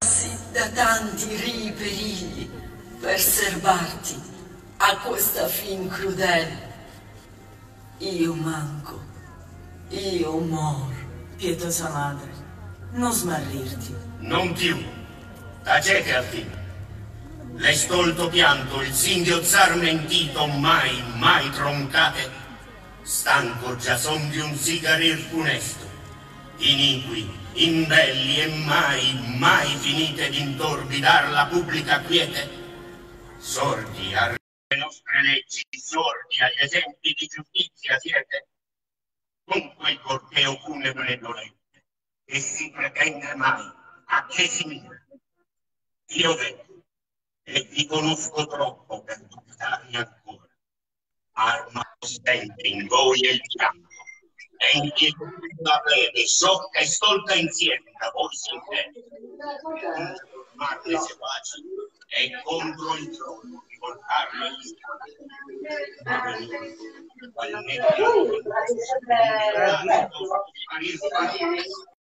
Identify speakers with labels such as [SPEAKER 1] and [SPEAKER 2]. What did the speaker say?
[SPEAKER 1] da tanti perigli per serbarti a questa fin crudele. Io manco, io mor.
[SPEAKER 2] Pietosa madre, non smarrirti.
[SPEAKER 3] Non più, tacete al fin. L'estolto pianto, il singhiozzar mentito, mai troncate. Stanco già son di un sigarir funesto, iniqui, imbelli e mai finite d'intorbidar la pubblica quiete. Sordi alle nostre leggi, sordi agli esempi di giustizia siete. Con quel corteo funebre dolente, e si pretende mai a che si mira. Io vedo, e vi conosco troppo per dubitare ancora. Arma ostente in voi e il fianco, e in la plebe, sciocca e stolta insieme, da voi si intende. Formar le seguaci, e contro il trono, rivoltarlo agli stati.